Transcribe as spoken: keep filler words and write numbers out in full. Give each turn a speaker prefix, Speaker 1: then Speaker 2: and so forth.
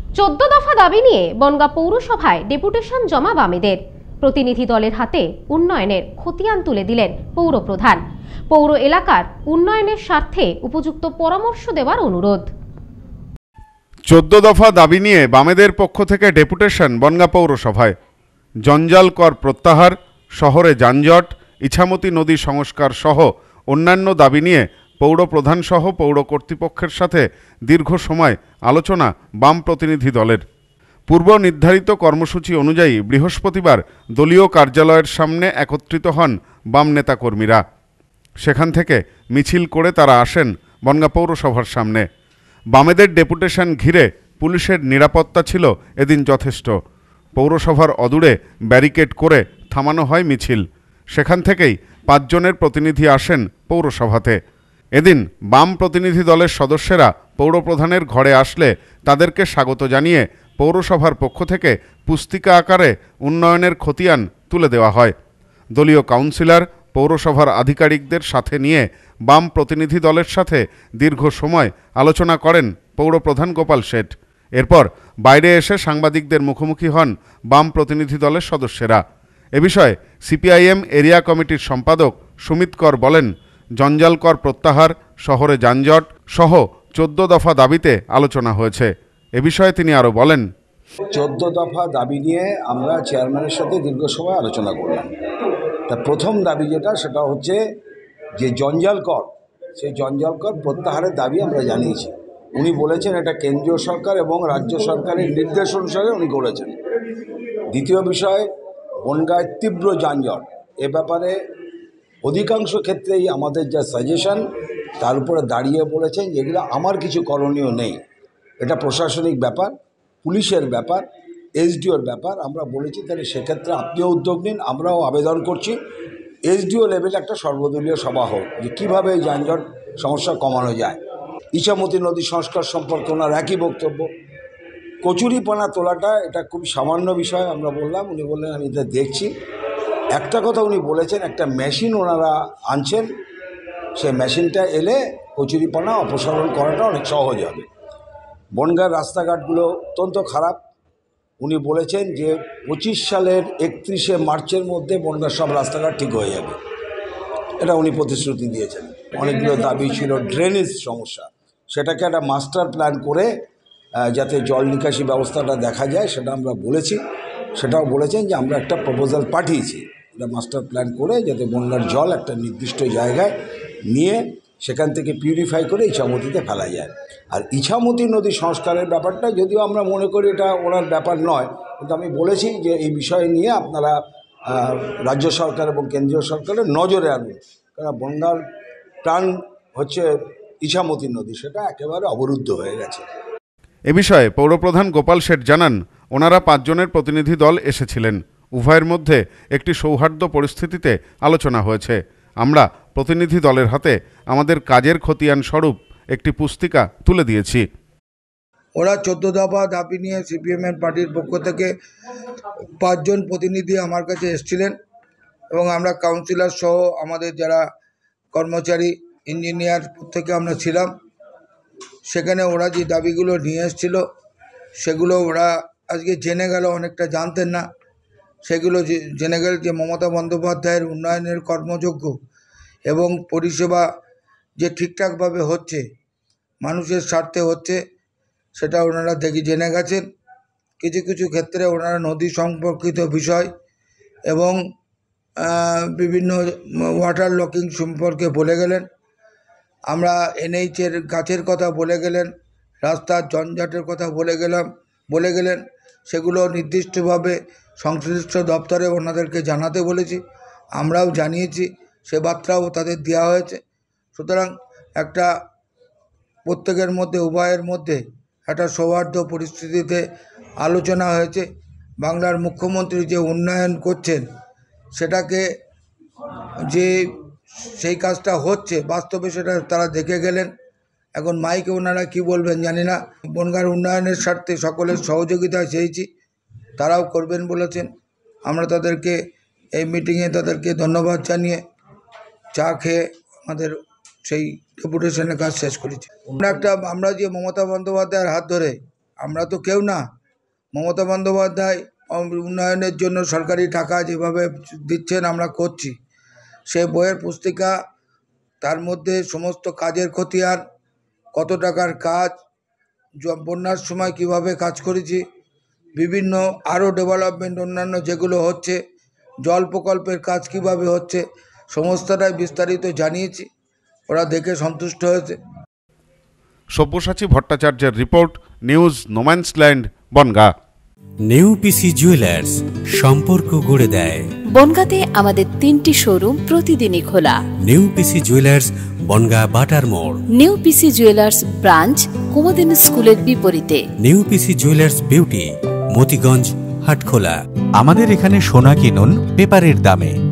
Speaker 1: চোদ্দ দফা দাবি নিয়ে বনগাঁ পৌরসভায় ডেপুটেশন জমা বামেদের। প্রতিনিধি দলের হাতে উন্নয়নের খতিয়ান তুলে দিলেন পৌরপ্রধান। পৌর এলাকার উন্নয়নের স্বার্থে উপযুক্ত পরামর্শ দেওয়ার অনুরোধ।
Speaker 2: চোদ্দ দফা দাবি নিয়ে বামেদের পক্ষ থেকে ডেপুটেশন বনগাঁ পৌরসভায়। জঞ্জাল কর প্রত্যাহার, শহরে যানজট, ইছামতি নদী সংস্কার সহ অন্যান্য দাবি নিয়ে পৌর প্রধান সহ পৌর কর্তৃপক্ষের সাথে দীর্ঘ সময় আলোচনা বাম প্রতিনিধি দলের। পূর্ব নির্ধারিত কর্মসূচি অনুযায়ী বৃহস্পতিবার দলীয় কার্যালয়ের সামনে একত্রিত হন বাম নেতাকর্মীরা। সেখান থেকে মিছিল করে তারা আসেন বনগাঁ পৌরসভার সামনে। বামেদের ডেপুটেশন ঘিরে পুলিশের নিরাপত্তা ছিল এদিন যথেষ্ট। পৌরসভার অদূরে ব্যারিকেড করে থামানো হয় মিছিল। সেখান থেকেই পাঁচজনের প্রতিনিধি আসেন পৌরসভাতে। এদিন বাম প্রতিনিধি দলের সদস্যরা পৌরপ্রধানের ঘরে আসলে তাদেরকে স্বাগত জানিয়ে পৌরসভার পক্ষ থেকে পুস্তিকা আকারে উন্নয়নের খতিয়ান তুলে দেওয়া হয়। দলীয় কাউন্সিলর, পৌরসভার আধিকারিকদের সাথে নিয়ে বাম প্রতিনিধি দলের সাথে দীর্ঘ সময় আলোচনা করেন পৌরপ্রধান গোপাল শেঠ। এরপর বাইরে এসে সাংবাদিকদের মুখোমুখি হন বাম প্রতিনিধি দলের সদস্যরা। এ বিষয়ে সিপিআইএম এরিয়া কমিটির সম্পাদক সুমিত কর বলেন, জঞ্জাল কর প্রত্যাহার, শহরে যানজট সহ চোদ্দ দফা দাবিতে আলোচনা হয়েছে। এ বিষয়ে তিনি আরও বলেন,
Speaker 3: চোদ্দ দফা দাবি নিয়ে আমরা চেয়ারম্যানের সাথে দীর্ঘ সময় আলোচনা করলাম। তা প্রথম দাবি যেটা, সেটা হচ্ছে যে জঞ্জাল কর, সেই জঞ্জাল কর প্রত্যাহারের দাবি আমরা জানিয়েছি। উনি বলেছেন এটা কেন্দ্রীয় সরকার এবং রাজ্য সরকারের নির্দেশ অনুসারে উনি করেছেন। দ্বিতীয় বিষয়, বনগাঁয় তীব্র যানজট, এ ব্যাপারে অধিকাংশ ক্ষেত্রেই আমাদের যা সাজেশন তার উপরে দাঁড়িয়ে বলেছেন যেগুলো আমার কিছু করণীয় নেই, এটা প্রশাসনিক ব্যাপার, পুলিশের ব্যাপার, এসডিওর ব্যাপার। আমরা বলেছি তাহলে সেক্ষেত্রে আপনিও উদ্যোগ নিন, আমরাও আবেদন করছি এসডিও লেভেলে একটা সর্বদলীয় সভা হোক যে কীভাবে এই যানজট সমস্যা কমানো যায়। ইছামতি নদী সংস্কার সম্পর্কে ওনার একই বক্তব্য। কচুরিপানা তোলাটা এটা খুব সামান্য বিষয় আমরা বললাম, উনি বললেন আমি এটা দেখছি। একটা কথা উনি বলেছেন, একটা মেশিন ওনারা আনছেন, সেই মেশিনটা এলে কচুরিপানা অপসারণ করাটা অনেক সহজ হবে। বনগাঁর রাস্তাঘাটগুলো অত্যন্ত খারাপ। উনি বলেছেন যে পঁচিশ সালের একত্রিশে মার্চের মধ্যে বনগাঁর সব রাস্তাঘাট ঠিক হয়ে যাবে, এটা উনি প্রতিশ্রুতি দিয়েছেন। অনেকগুলো দাবি ছিল, ড্রেনেজ সমস্যা, সেটাকে একটা মাস্টার প্ল্যান করে যাতে জল নিকাশি ব্যবস্থাটা দেখা যায় সেটা আমরা বলেছি। সেটাও বলেছেন যে আমরা একটা প্রপোজাল পাঠিয়েছি, এটা মাস্টার প্ল্যান করে যাতে বন্যার জল একটা নির্দিষ্ট জায়গায় নিয়ে সেখান থেকে পিউরিফাই করে ইছামতিতে ফেলা যায়। আর ইছামতি নদী সংস্কারের ব্যাপারটা যদিও আমরা মনে করি এটা ওনার ব্যাপার নয়, কিন্তু আমি বলেছি যে এই বিষয় নিয়ে আপনারা রাজ্য সরকার এবং কেন্দ্রীয় সরকারের নজরে আনুন, কারণ বনগাঁর প্রাণ হচ্ছে ইছামতি নদী, সেটা একেবারে অবরুদ্ধ হয়ে গেছে।
Speaker 2: এ বিষয়ে পৌরপ্রধান গোপাল শেঠ জানান, ওনারা পাঁচজনের প্রতিনিধি দল এসেছিলেন। উভয়ের মধ্যে একটি সৌহার্দ্য পরিস্থিতিতে আলোচনা হয়েছে। আমরা প্রতিনিধি দলের হাতে আমাদের কাজের খতিয়ান স্বরূপ একটি পুস্তিকা তুলে দিয়েছি।
Speaker 4: ওরা চোদ্দ দফা দাবি নিয়ে সিপিএমের পার্টির পক্ষ থেকে পাঁচজন প্রতিনিধি আমার কাছে এসেছিলেন এবং আমরা কাউন্সিলর সহ আমাদের যারা কর্মচারী, ইঞ্জিনিয়ার থেকে আমরা ছিলাম। সেখানে ওরা যে দাবিগুলো নিয়ে এসেছিল সেগুলো ওরা আজকে জেনে গেল, অনেকটা জানতেন না, সেগুলো জেনে গেল যে মমতা বন্দ্যোপাধ্যায়ের উন্নয়নের কর্মযোগ্য এবং পরিষেবা যে ঠিকঠাকভাবে হচ্ছে, মানুষের স্বার্থে হচ্ছে, সেটা ওনারা দেখি জেনে গেছেন। কিছু কিছু ক্ষেত্রে ওনারা নদী সম্পর্কিত বিষয় এবং বিভিন্ন ওয়াটার লকিং সম্পর্কে বলে গেলেন। আমরা এনএইচের গাছের কথা বলে গেলেন, রাস্তার জঞ্জাটের কথা বলে গেলাম বলে গেলেন সেগুলো নির্দিষ্টভাবে সংশ্লিষ্ট দপ্তরে ওনাদেরকে জানাতে বলেছি, আমরাও জানিয়েছি, সে বার্তাও তাদের দেওয়া হয়েছে। সুতরাং একটা প্রত্যেকের মধ্যে, উভয়ের মধ্যে একটা সৌহার্দ্য পরিস্থিতিতে আলোচনা হয়েছে। বাংলার মুখ্যমন্ত্রী যে উন্নয়ন করছেন সেটাকে, যে সেই কাজটা হচ্ছে বাস্তবে, সেটা তারা দেখে গেলেন। এখন মাইকে ওনারা কি বলবেন জানি না। বনগাঁর উন্নয়নের স্বার্থে সকলের সহযোগিতা চেয়েছি, তারাও করবেন বলেছেন। আমরা তাদেরকে এই মিটিংয়ে তাদেরকে ধন্যবাদ জানিয়ে চা খেয়ে আমাদের সেই ডেপুটেশনের কাজ শেষ করেছি। আমরা একটা আমরা যে মমতা বন্দ্যোপাধ্যায়ের হাত ধরে আমরা তো কেউ না। মমতা বন্দ্যোপাধ্যায় উন্নয়নের জন্য সরকারি টাকা যেভাবে দিচ্ছেন আমরা করছি। সে বইয়ের পুস্তিকা, তার মধ্যে সমস্ত কাজের খতিয়ান, কত টাকার কাজ, বন্যার সময় কিভাবে কাজ করেছি, বিভিন্ন আরও ডেভেলপমেন্ট অন্যান্য যেগুলো হচ্ছে, জল প্রকল্পের কাজ কিভাবে হচ্ছে, সমস্তটাই বিস্তারিত জানিয়েছি। ওরা দেখে সন্তুষ্ট হয়েছে।
Speaker 2: সব্যসাচী ভট্টাচার্যের রিপোর্ট, নিউজ নোম্যান্সল্যান্ড, বনগাঁ।
Speaker 5: নেউপিসি জুয়েলার্স, সম্পর্ক গড়ে দেয়।
Speaker 6: বনগাঁতে আমাদের তিনটি শোরুম প্রতিদিনই খোলা।
Speaker 5: নেউপিসি জুয়েলার্স, বনগাঁ বাটার মোড়।
Speaker 6: নেউপিসি জুয়েলার্স ব্রাঞ্চ, কুমুদিনী স্কুলের বিপরীতে।
Speaker 5: নেউপিসি জুয়েলার্স বিউটি, মতিগঞ্জ, হাটখোলা।
Speaker 7: আমাদের এখানে সোনা কিনুন পেপারের দামে।